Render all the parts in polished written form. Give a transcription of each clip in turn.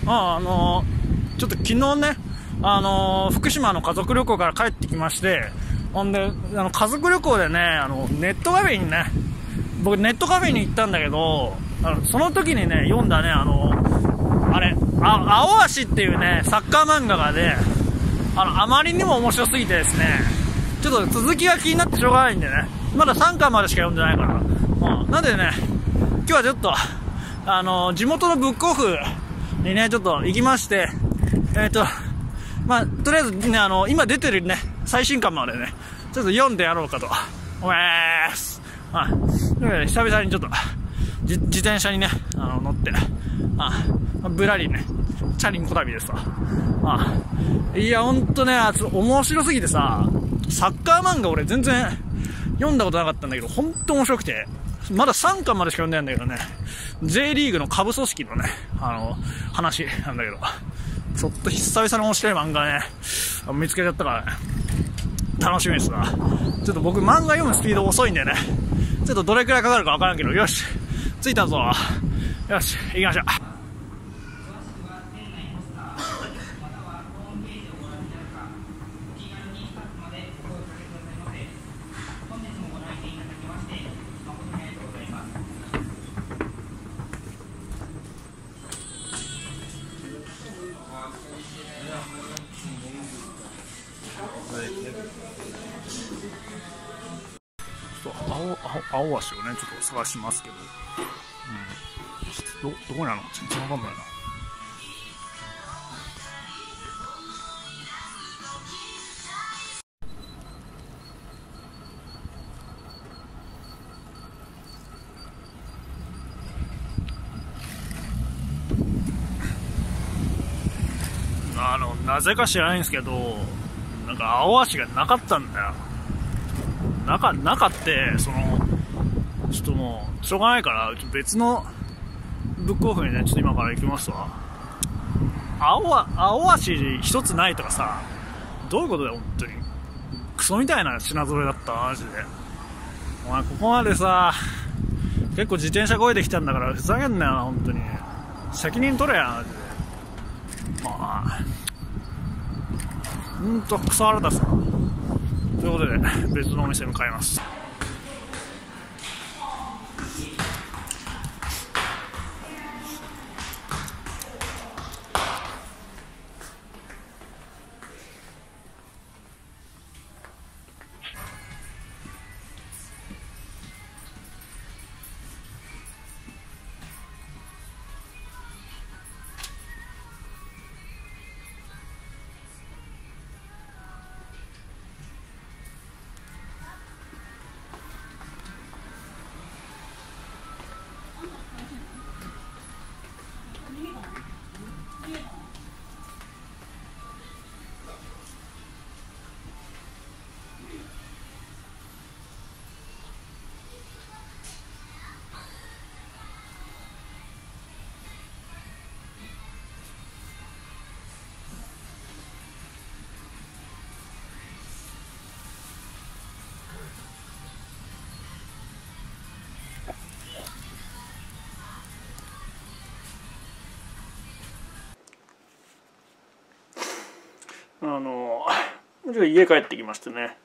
ちょっと昨日ね、福島の家族旅行から帰ってきまして、ほんで、家族旅行でね、ネットカフェにね、僕ネットカフェに行ったんだけど、その時にね、読んだね、青足っていうね、サッカー漫画がね、あまりにも面白すぎてですね、ちょっと続きが気になってしょうがないんでね、まだ3巻までしか読んでないから、なんでね、今日はちょっと、地元のブックオフにね、ちょっと行きまして、まあ、とりあえずね、今出てるね、最新刊までね、ちょっと読んでやろうかと思います。というわけで、久々にちょっと、自転車にね、乗って、ぶらりね、チャリンコ旅ですわ。いや、ほんとね、面白すぎてさ、サッカー漫画俺全然読んだことなかったんだけど、ほんと面白くて、まだ3巻までしか読んでないんだけどね、J リーグの下部組織のね、話なんだけど、ちょっと久々に面白い漫画ね、見つけちゃったからね、楽しみですわ。ちょっと僕漫画読むスピード遅いんでね、ちょっとどれくらいかかるかわからんけど、よし、着いたぞ。よし、行きましょう。青足をね、ちょっと探しますけど、どこにあるの全然わかんないな。なぜか知らないんですけど、なんか青足がなかったんだよ。なかって、ちょっともう、しょうがないから、別のブックオフにね、ちょっと今から行きますわ。青足一つないとかさ、どういうことだよ、本当に。クソみたいな品揃えだった、マジで。お前、ここまでさ、結構自転車越えてきたんだから、ふざけんなよな、本当に。責任取れや、マジで。ほんとクソ腹立つな。ということで、別のお店に向かいます。家帰ってきましてね、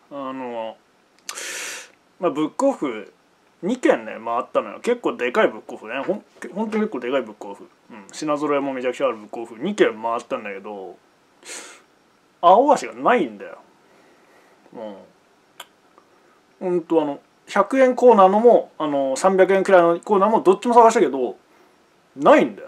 ブックオフ2軒ね回ったのよ。結構でかいブックオフね、ほんとに結構でかいブックオフ、品揃えもめちゃくちゃあるブックオフ2軒回ったんだけど、青足がないんだよ。100円コーナーのも300円くらいのコーナーもどっちも探したけどないんだよ。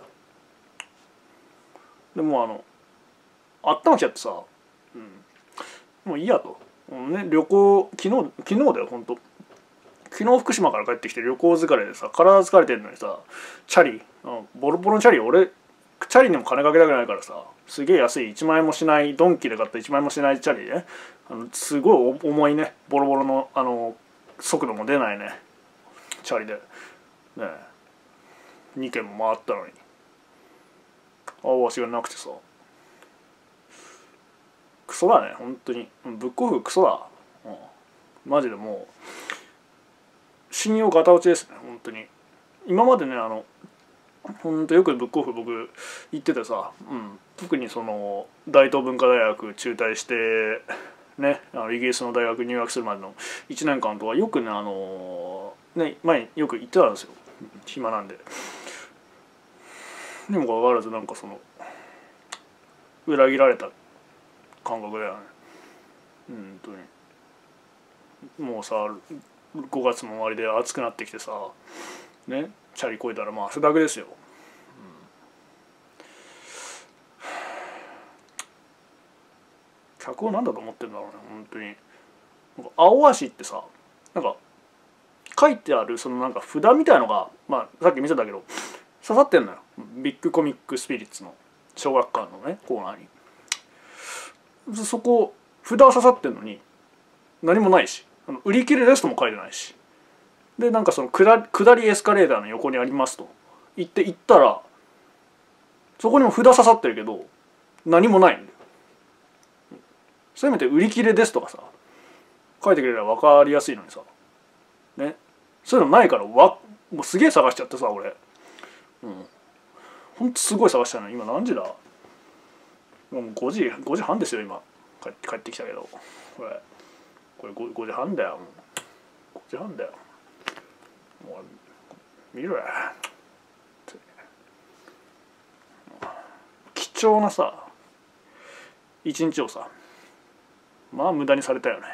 でも頭きちゃってさ、もういいやと、旅行昨日だよ、ほんと昨日福島から帰ってきて旅行疲れでさ、体疲れてるのにさ、チャリ、ボロボロのチャリ、俺チャリにも金かけたくないからさ、すげえ安い1万円もしない、ドンキで買った1万円もしないチャリね、すごい重いね、ボロボロの速度も出ないねチャリでね、2軒も回ったのに青足がなくてさ、クソだね本当に。ブックオフクソだ、マジでもう信用ガタ落ちですね本当に。今までねほんとよくブックオフ僕行っててさ、特にその大東文化大学中退してね、イギリスの大学に入学するまでの1年間とはよくね前によく行ってたんですよ、暇なんで。にもかかわらずなんかその裏切られた感覚だよね。本当にもうさ5月も終わりで暑くなってきてさね、チャリこいたらまあ汗だくですよ。客を何だと思ってんだろうね本当に。なんか青足ってさ、なんか書いてあるそのなんか札みたいのが、まあさっき見せたけど刺さってんのよ、ビッグコミックスピリッツの小学館のねコーナーに。そこ札は刺さってんのに何もないし、売り切れですとも書いてないし、でなんかその下りエスカレーターの横にありますと言って行ったら、そこにも札刺さってるけど何もないんだよ。せめて売り切れですとかさ書いてくれれば分かりやすいのにさね、そういうのないからもうすげえ探しちゃってさ俺、ほんとすごい探したの。今何時だ、もう5時半ですよ今。帰ってきたけどこれ 5時半だよ、もう5時半だよ。もう見ろや、貴重なさ一日をさまあ無駄にされたよね。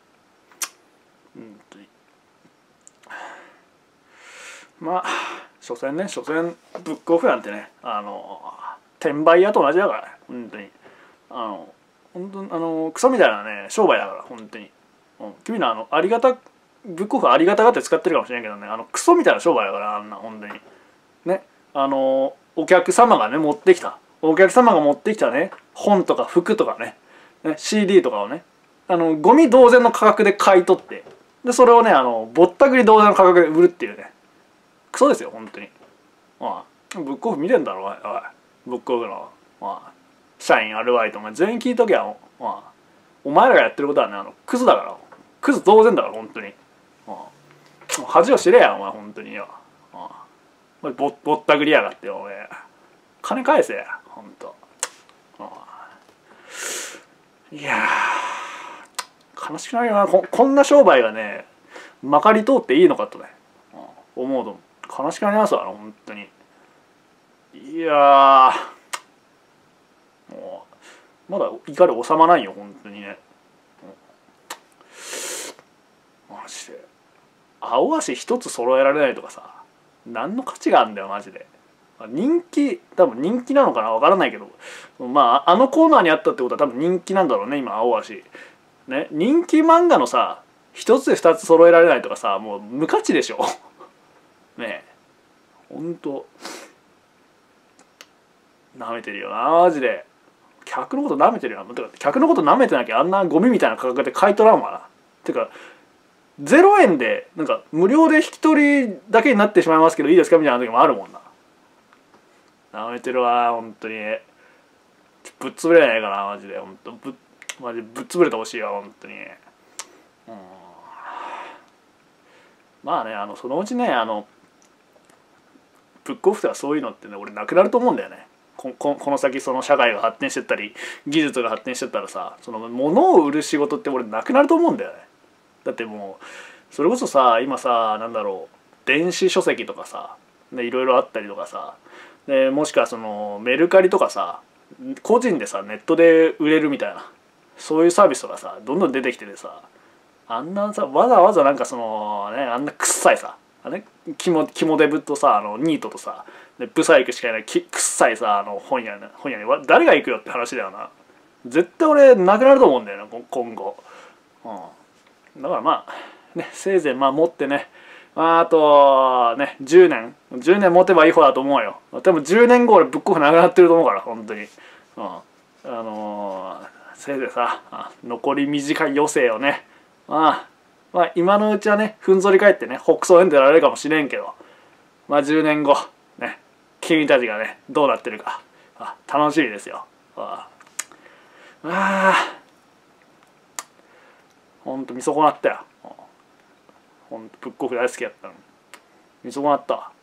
まあ所詮ブックオフなんてね転売屋と同じだからね本当に。本当クソみたいなね商売だから本当に。君のありがたブックオフありがたがって使ってるかもしれんけどね、クソみたいな商売だからあんな本当にね。お客様が持ってきたね本とか服とかね CD とかをねゴミ同然の価格で買い取って、でそれをねぼったくり同然の価格で売るっていうねクソですよ本当に。ブックオフ見てんだろおい、ブックオフの社員アルバイトお前全員聞いとけや。お前らがやってることはねクズだから、クズ同然だから本当に。恥を知れやお前本当によ。ぼったくりやがってお前金返せや本当。いや悲しくなるよな、こんな商売がねまかり通っていいのかとね思うと悲しくなりますわ本当に。いやもうまだ怒り収まらんよ本当にね。マジで青足一つ揃えられないとかさ何の価値があるんだよマジで。多分人気なのかな分からないけど、まあのコーナーにあったってことは多分人気なんだろうね今青足ね。人気漫画のさ一つで二つ揃えられないとかさもう無価値でしょねえほんとなめてるよなマジで。客のことなめてるよな。てか客のことなめてなきゃあんなゴミみたいな価格で買い取らんわな。てか0円でなんか無料で引き取りだけになってしまいますけどいいですかみたいな時もあるもんな。なめてるわ本当に。ぶっ潰れないかなマジで本当マジぶっ潰れてほしいわ本当に。まあねそのうちねブックオフとかそういうのってね俺なくなると思うんだよね。この先その社会が発展してったり技術が発展してったらさその物を売る仕事って俺なくなると思うんだよね。だってもうそれこそさ今さなんだろう電子書籍とかさいろいろあったりとかさでもしくはそのメルカリとかさ個人でさネットで売れるみたいなそういうサービスとかさどんどん出てきててさあんなさわざわざなんかそのねあんなくっさいさ肝デブとさニートとさブサイクしかいないくっさいさ本屋に誰が行くよって話だよな。絶対俺なくなると思うんだよな今後。だからまあねせいぜい持ってねあとね10年持てばいい方だと思うよ。多分10年後俺ブックオフなくなってると思うから本当に。せいぜいさ残り短い余生をねまあ今のうちはねふんぞり返ってね北総園でられるかもしれんけど10年後ね君たちがねどうなってるか楽しみですよ。ほんと見損なったよ。ほんとブックオフ大好きやったのに見損なったわ。